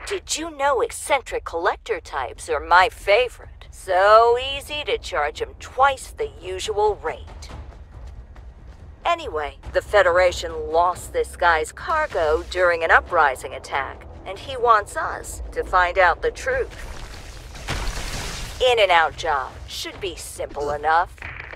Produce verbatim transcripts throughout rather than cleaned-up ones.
Did you know eccentric collector types are my favorite? So easy to charge them twice the usual rate. Anyway, the Federation lost this guy's cargo during an uprising attack, and he wants us to find out the truth. In and out job should be simple enough.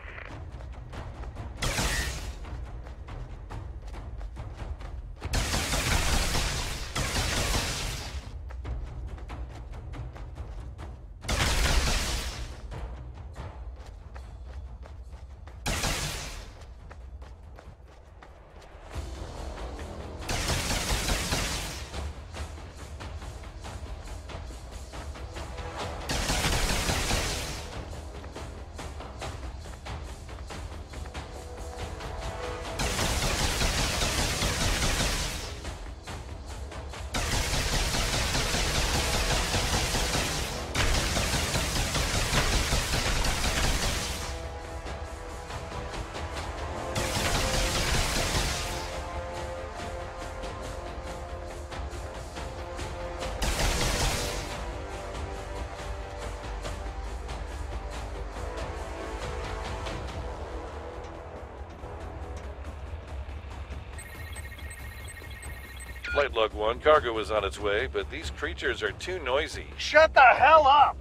Flight log one, cargo is on its way, but these creatures are too noisy. Shut the hell up!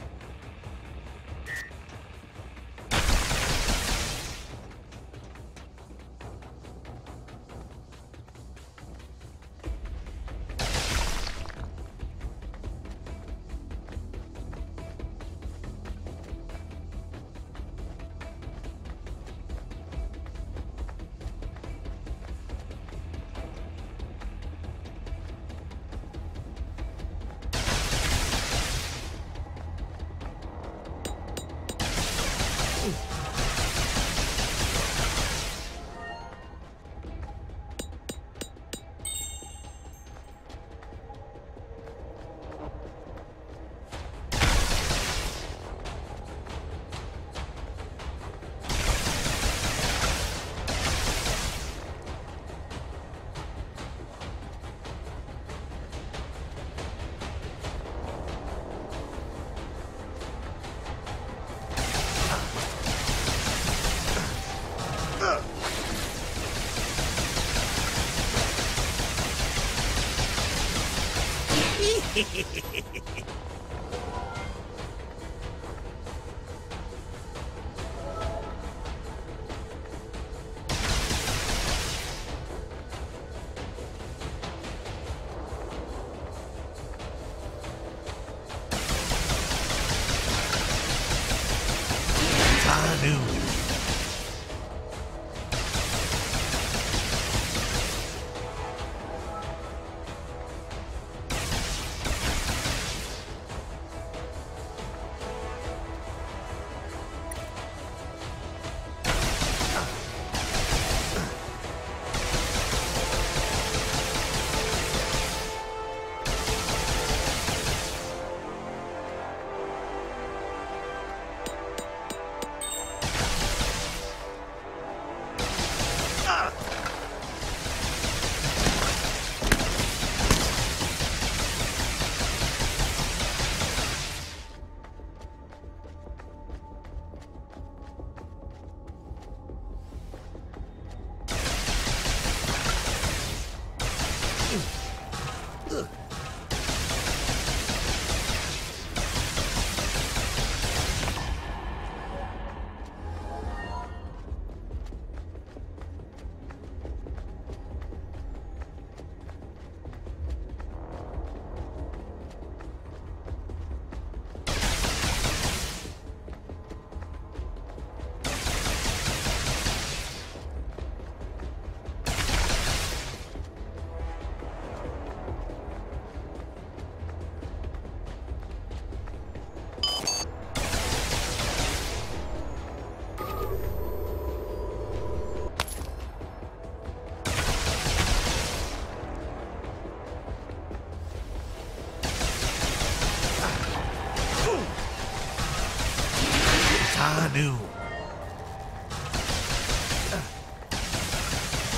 New.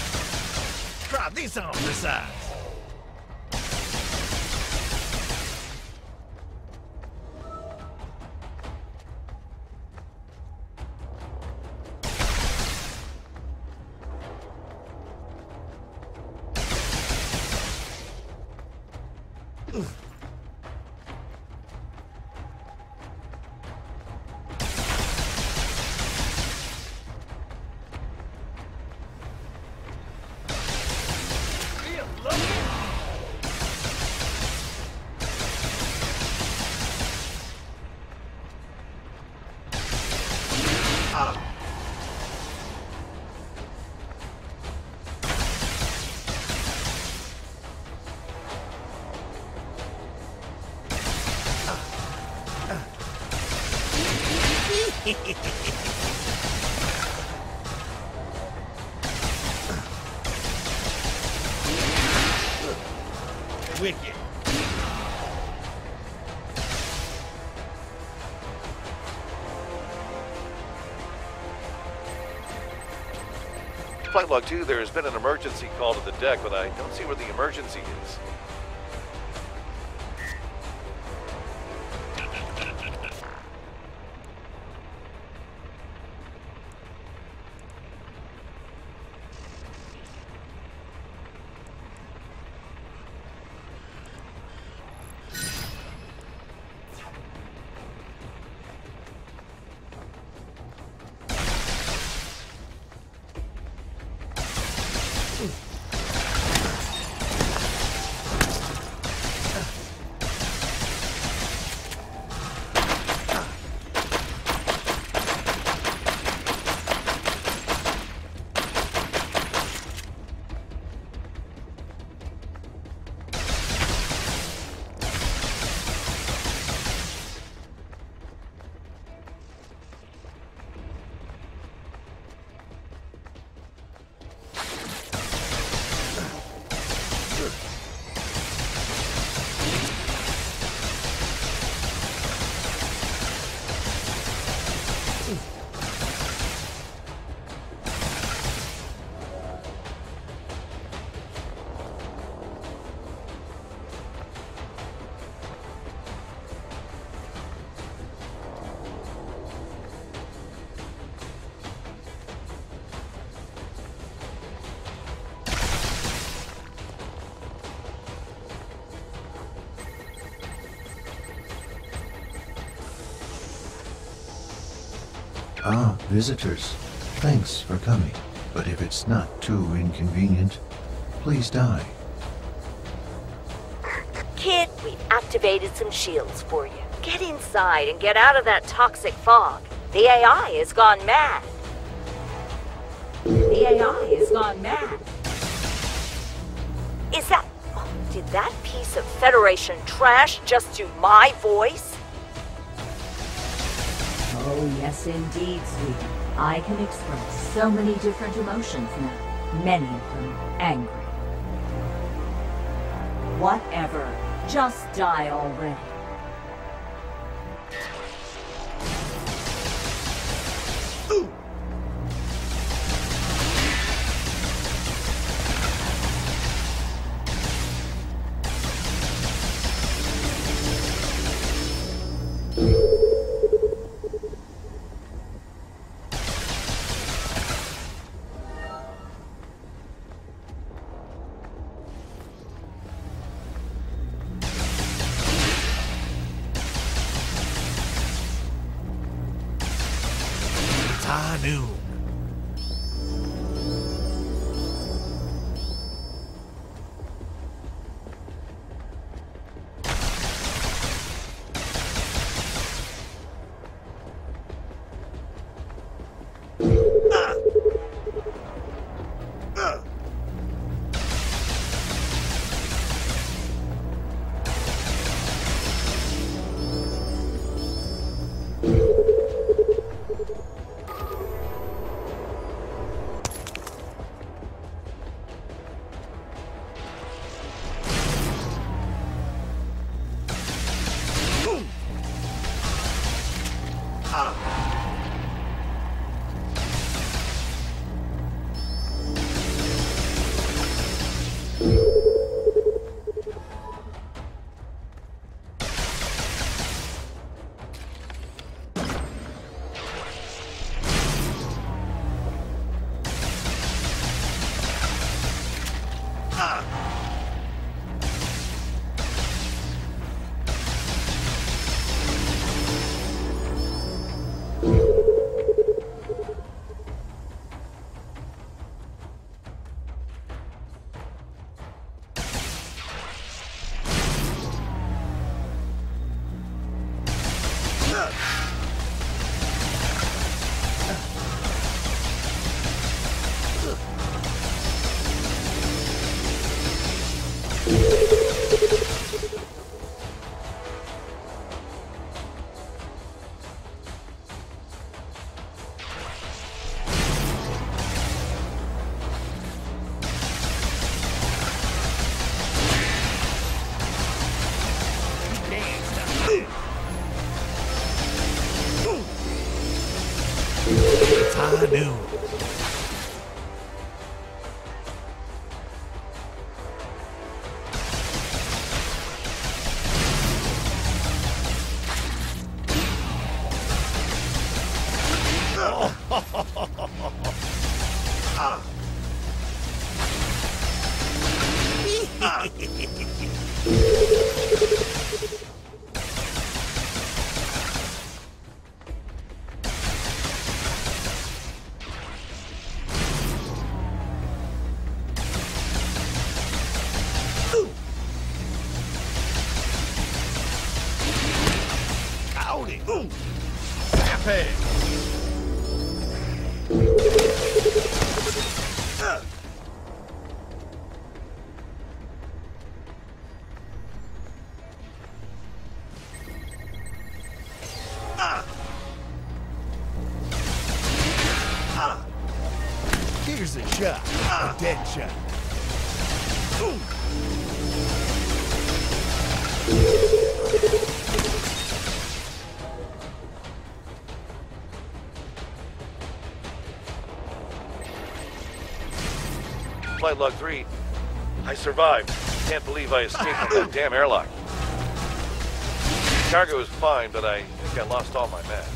Try this on for size. Wicked. Flight log two, there has been an emergency call to the deck, but I don't see where the emergency is. Ah, visitors. Thanks for coming. But if it's not too inconvenient, please die. Kid, we've activated some shields for you. Get inside and get out of that toxic fog. The A I has gone mad. The A I has gone mad. Is that... oh, did that piece of Federation trash just do my voice? Oh, yes indeed, sweetie. I can express so many different emotions now. Many of them angry. Whatever. Just die already. High Howdy. Happy. Here's a shot, a dead shot. Flight log three. I survived. Can't believe I escaped from that damn airlock. Cargo is fine, but I think I lost all my men.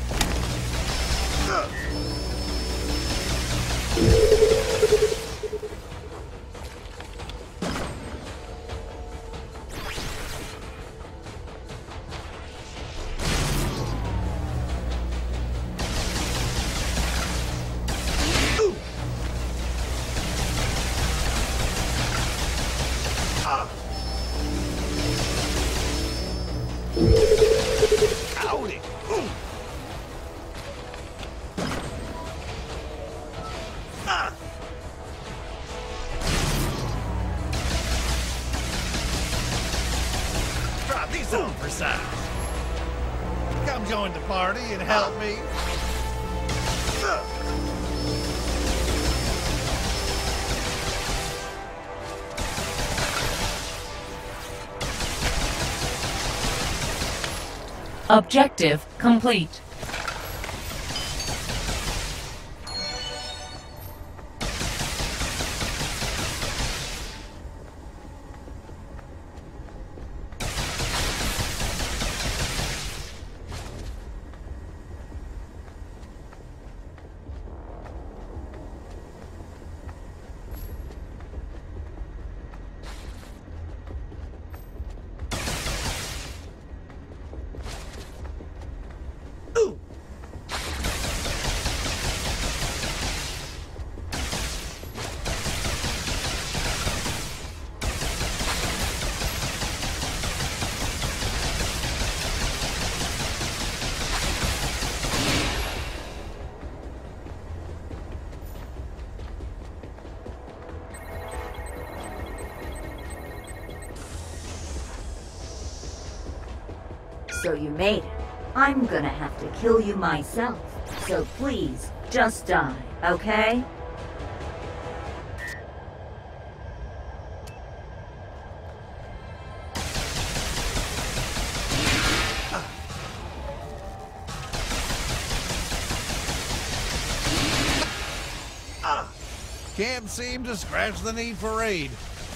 Howdy. Drop these on for size. Come join the party and help me. Objective complete. So you made it. I'm gonna have to kill you myself. So please, just die, okay? Can't seem to scratch the need for aid.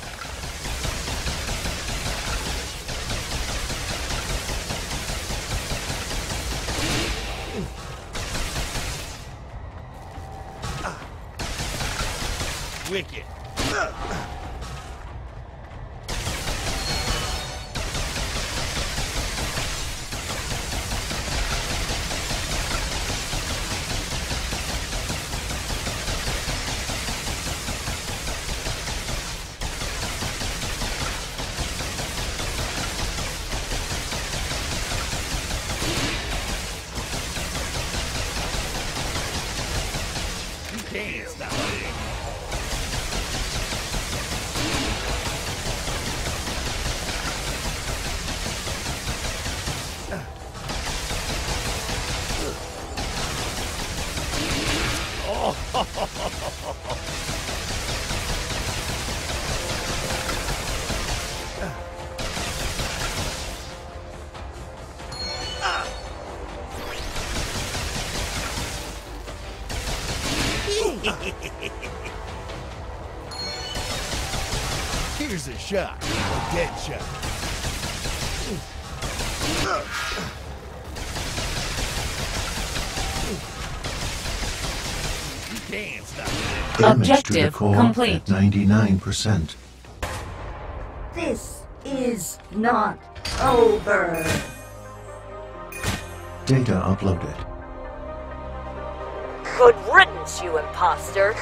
Wicked. You can't stop it. Here's a shot, a dead shot. You can't stop it. Damage to the Objective core complete. at ninety-nine percent. This is not over. Data uploaded. Good riddance, you imposter.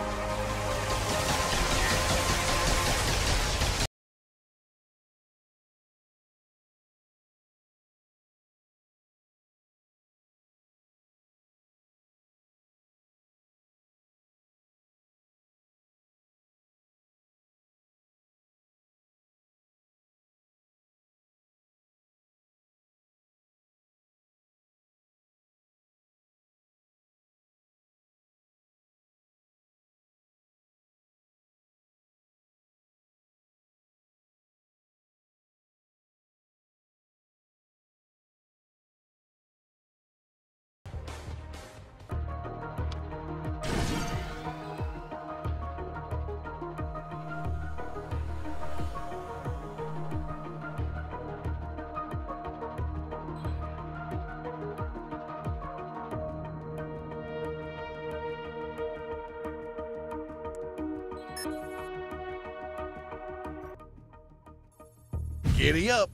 Giddy up.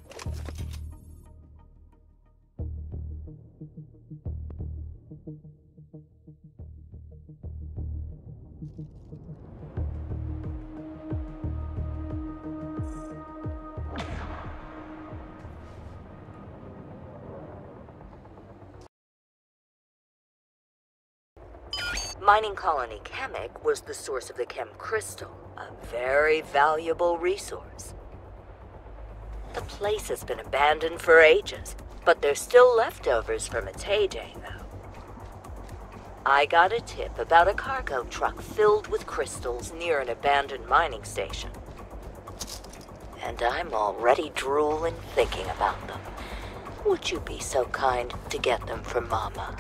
Mining colony Kamek was the source of the chem crystal, a very valuable resource. The place has been abandoned for ages, but there's still leftovers from its heyday, though. I got a tip about a cargo truck filled with crystals near an abandoned mining station. And I'm already drooling thinking about them. Would you be so kind to get them for Mama?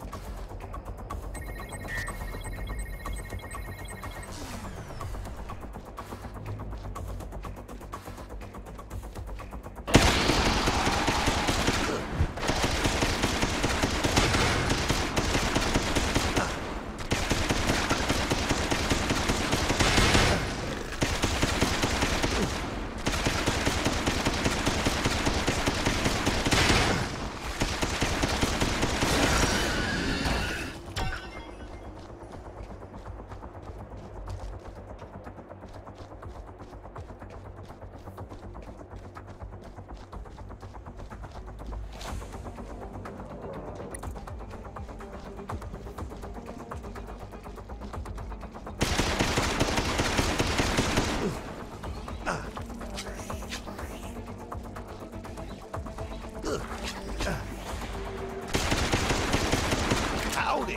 Howdy.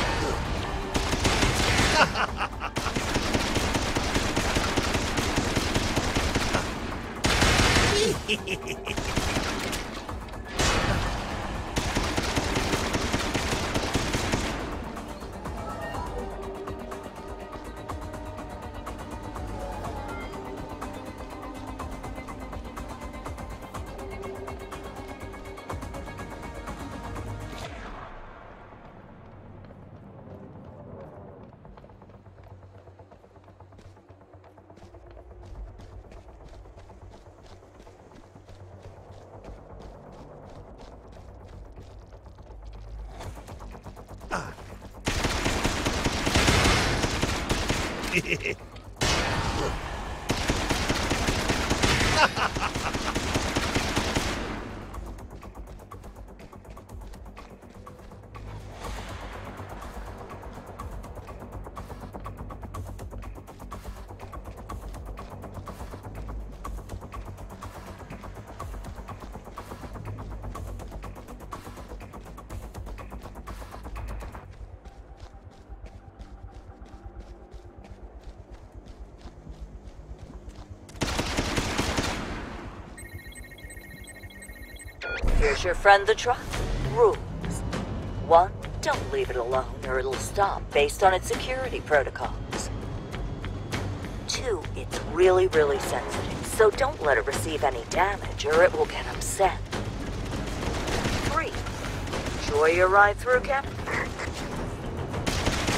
Here's your friend the truck. Rules. One, don't leave it alone or it'll stop based on its security protocols. Two, it's really, really sensitive, so don't let it receive any damage or it will get upset. Three, enjoy your ride through, Captain.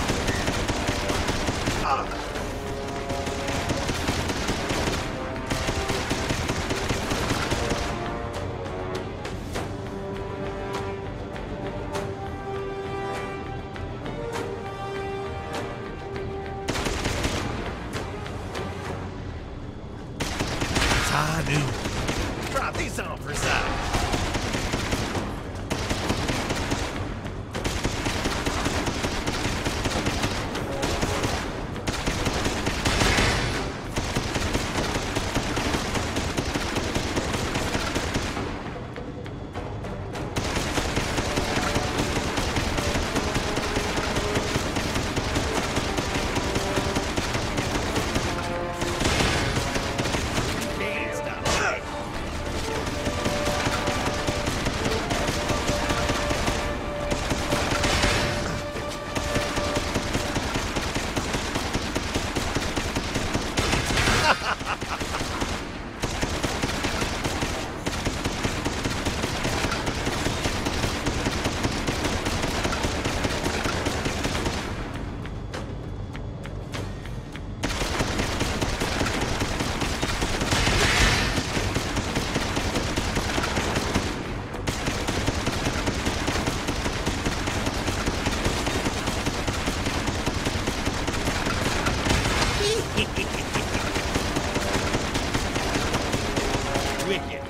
Ah. I do. Drop these on for size. Wicked.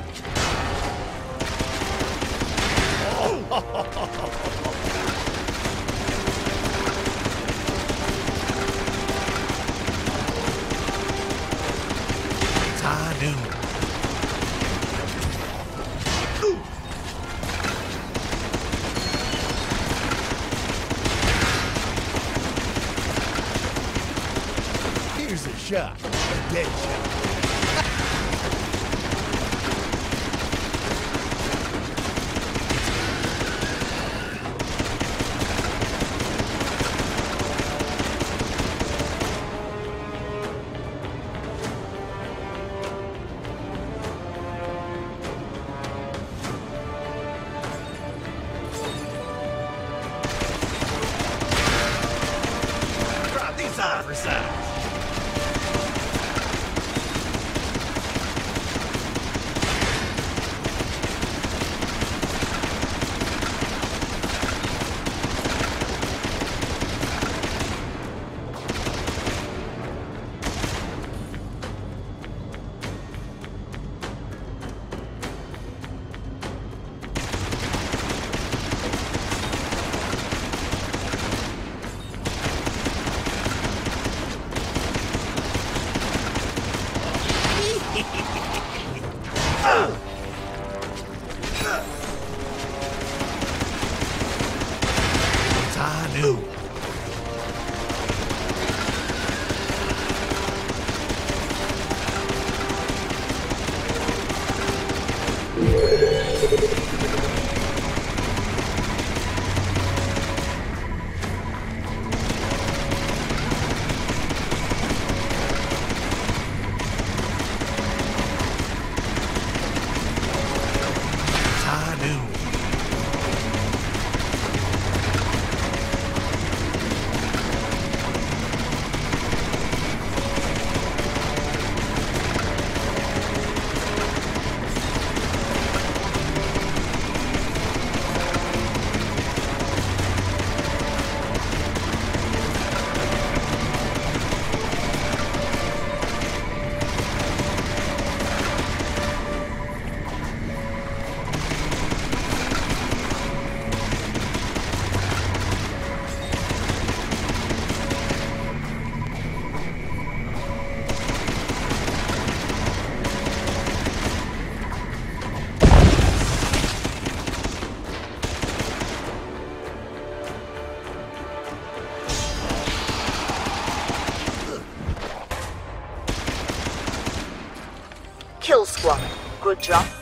It's high noon. Here's a shot. A dead shot. For size. It's high noon. Killsquad, good job.